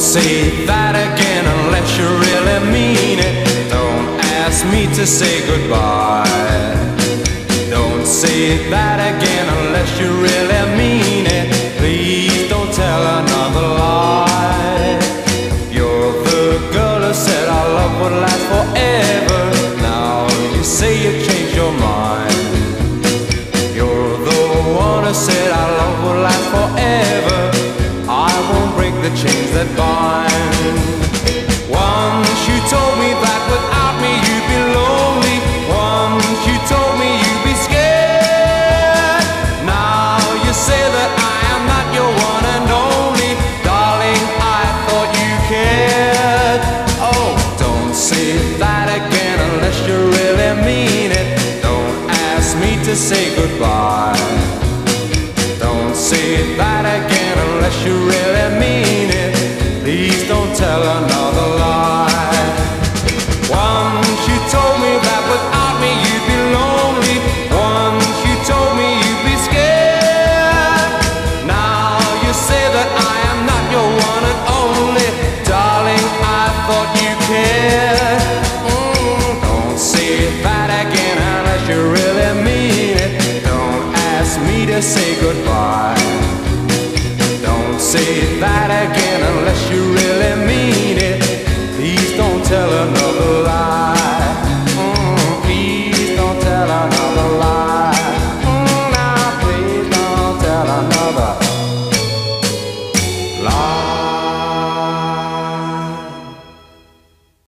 say that again unless you really mean it. Don't ask me to say goodbye. Don't say that again unless you really mean it. Please don't tell another lie. You're the girl who said our love would last forever. Now you say you changed your mind. You're the one who said our love would last forever. I won't break the chains that bind. Once you told me that without me you'd be lonely. Once you told me you'd be scared. Now you say that I am not your one and only. Darling, I thought you cared. Oh, don't say that again unless you really mean it. Don't ask me to say goodbye. Don't say that again unless you really mean it.